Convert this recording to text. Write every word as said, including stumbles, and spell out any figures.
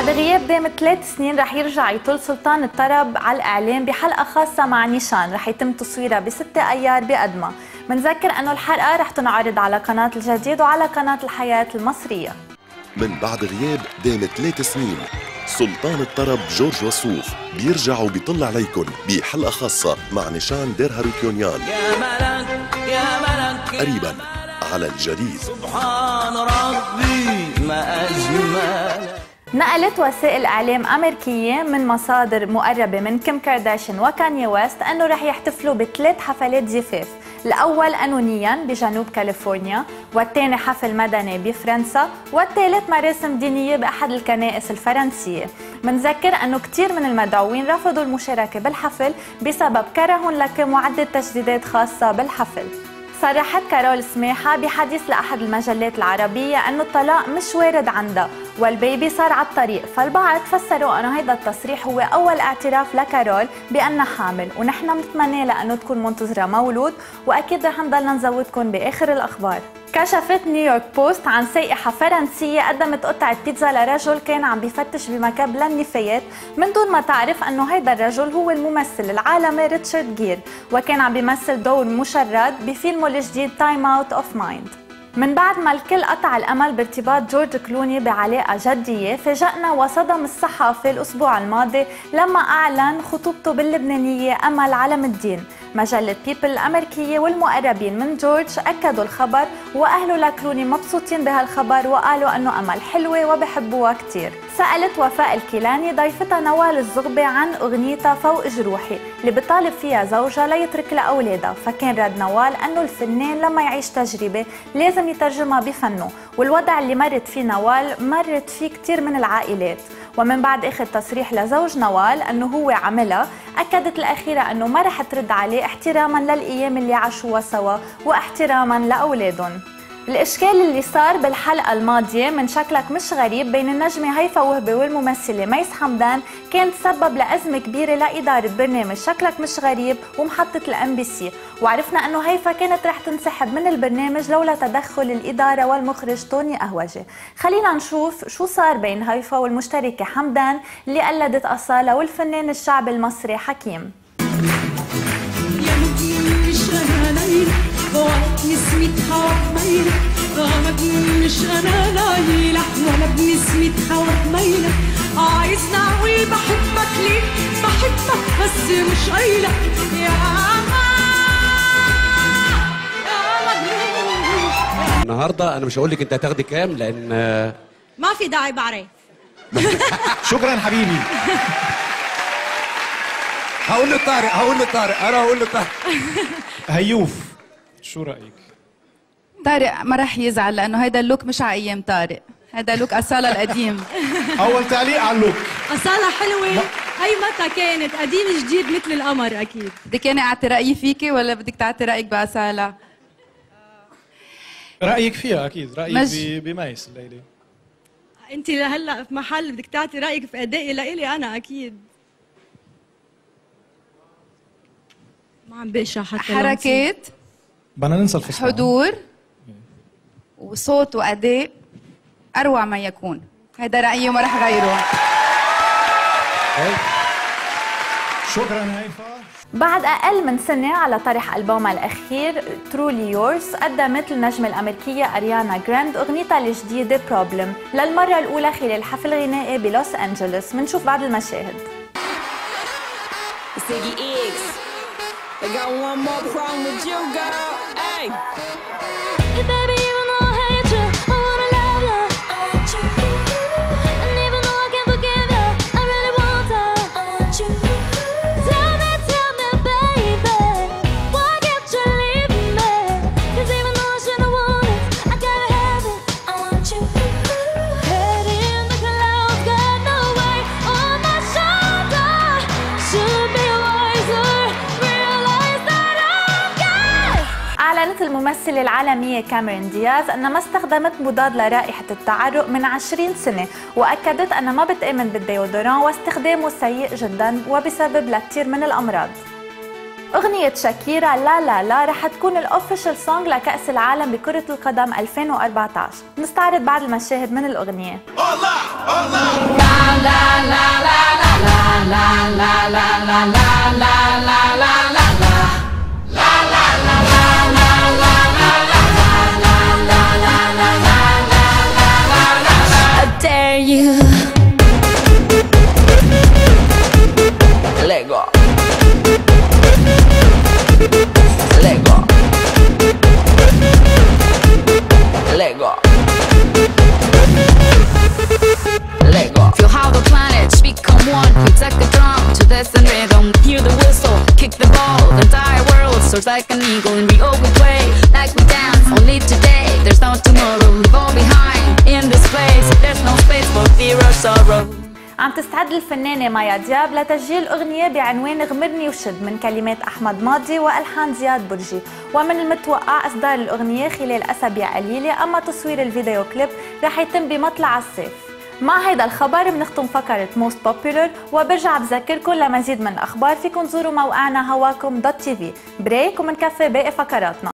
بعد غياب دام ثلاث سنين رح يرجع يطل سلطان الطرب على الإعلام بحلقة خاصة مع نيشان رح يتم تصويرها بستة أيار بقدمها. منذكر أنه الحلقة رح تنعرض على قناة الجديد وعلى قناة الحياة المصرية. من بعد غياب دام ثلاث سنين سلطان الطرب جورج وسوف بيرجع وبيطل عليكم بحلقة خاصة مع نيشان دير هاروكيونيان يا ملك يا ملك قريبا على الجديد. سبحان ربي ما أجمل. نقلت وسائل إعلام أمريكية من مصادر مقربة من كيم كارداشيان وكانيي ويست أنه رح يحتفلوا بثلاث حفلات زفاف، الأول قانونياً بجنوب كاليفورنيا، والثاني حفل مدني بفرنسا، والثالث مراسم دينية بأحد الكنائس الفرنسية. منذكر أنه كثير من المدعوين رفضوا المشاركة بالحفل بسبب كرههم لكيم وعدة تجديدات خاصة بالحفل. صرحت كارول سماحة بحديث لأحد المجلات العربية أنه الطلاق مش وارد عندها والبيبي صار على الطريق، فالبعض فسروا أنه هيدا التصريح هو أول اعتراف لكارول بأنها حامل، ونحن بنتمنى لها أنه تكون منتظرة مولود، وأكيد رح نضلنا نزودكم بآخر الأخبار. كشفت نيويورك بوست عن سائحة فرنسية قدمت قطعة بيتزا لرجل كان عم بيفتش بمكب للنفايات من دون ما تعرف أنه هيدا الرجل هو الممثل العالمي ريتشارد جير، وكان عم بيمثل دور مشرد بفيلمه الجديد تايم اوت اوف مايند. من بعد ما الكل قطع الأمل بارتباط جورج كلوني بعلاقة جدية، فاجأنا وصدم الصحافة الأسبوع الماضي لما أعلن خطوبته باللبنانية أمل علم الدين. مجلة بيبل الأمريكية والمقربين من جورج أكدوا الخبر، وأهله لكلوني مبسوطين بهالخبر وقالوا أنه أمل حلوة وبحبوها كتير. سألت وفاء الكيلاني ضيفتها نوال الزغبي عن أغنيتها فوق جروحي اللي بطالب فيها زوجها ليترك لها أولادها، فكان رد نوال أنه الفنان لما يعيش تجربة لازم يترجمها بفنه، والوضع اللي مرت فيه نوال مرت فيه كتير من العائلات. ومن بعد اخذ تصريح لزوج نوال انه هو عملها، اكدت الاخيره انه ما رح ترد عليه احتراما للايام اللي عاشوها سوا واحتراما لاولادهم. الاشكال اللي صار بالحلقه الماضيه من شكلك مش غريب بين النجمه هيفا وهبي والممثله ميس حمدان كان تسبب لازمه كبيره لاداره برنامج شكلك مش غريب ومحطه الام بي سي، وعرفنا انه هيفا كانت رح تنسحب من البرنامج لولا تدخل الاداره والمخرج توني قهوجي. خلينا نشوف شو صار بين هيفا والمشتركه حمدان اللي قلدت اصاله والفنان الشعبي المصري حكيم. نسمتها وحميلة غامض مش أنا ليلى ولا بنسمتها وحميلة عايزني أقول بحبك ليه بحبك بس مش قايلة يا يا مجنون. النهارده أنا مش هقول لك أنت هتاخدي كام لأن ما في داعي بعرف. شكرا حبيبي. هقول له طارق هقول له طارق أنا هقول له طارق. هيوف شو رأيك؟ طارق ما رح يزعل لأنه هيدا اللوك مش على أيام طارق، هيدا لوك أصالة القديم. أول تعليق على اللوك. أصالة حلوة، هي متى كانت قديم جديد مثل القمر أكيد. بدك أنا أعطي رأيي فيكي ولا بدك تعطي رأيك بأصالة؟ رأيك فيها أكيد، رأيك مج... بميس الليلة. أنت هلا في محل بدك تعطي رأيك في أدائي لإلي أنا أكيد. ما عم بقشع حتى حركات بدنا ننسى الفصل، حضور وصوت وأداء أروع ما يكون. هيدا رأيي وما رح غيره. شكرا هيفا. بعد أقل من سنة على طرح ألبومها الأخير ترولي يورز، قدمت النجمة الأمريكية أريانا جراند أغنيتها الجديدة بروبلم للمرة الأولى خلال حفل غنائي بلوس أنجلوس. منشوف بعض المشاهد. I got one more problem with you, girl. Hey. Hey, baby, even though I hate you, I wanna love you. I want you. And even though I can't forgive you, I really want to. I want you. Tell me, tell me, baby, why can't you leave me? 'Cause even though I shouldn't want it, I gotta have it. I want you. Head in the clouds, got no weight on my shoulder. Should be wiser. أعلنت الممثلة العالمية كاميرون دياز أنها ما استخدمت مضاد لرائحة التعرق من عشرين سنة، وأكدت أنها ما بتآمن بالديودوران واستخدامه سيء جدا وبسبب لكثير من الأمراض. أغنية شاكيرا لا لا لا رح تكون الأوفيشال سونج لكأس العالم بكرة القدم ألفين وأربعة عشر. نستعرض بعض المشاهد من الأغنية. dare you. Let go. Let go. Let go. Let go. Feel how the planets become one. We take a drum to this and rhythm. Hear the whistle, kick the ball. The entire world soars like an eagle, and we all we play like we dance. Only today, there's no tomorrow. Leave all behind in this place. There's no space for fear or sorrow. عم تستعد الفنانة مايا دياب لتسجيل أغنية بعنوان غمرني وشد من كلمات أحمد ماضي وألحان زياد برجي، ومن المتوقع إصدار الأغنية خلال أسابيع قليلة، أما تصوير الفيديو كليب رح يتم بمطلع الصيف. مع هيدا الخبر بنختم فقرة موست بوبولر، وبرجع بذكركم لمزيد من الأخبار فيكم تزوروا موقعنا هواكم دوت تي في. بريك ومنكفي باقي فقراتنا.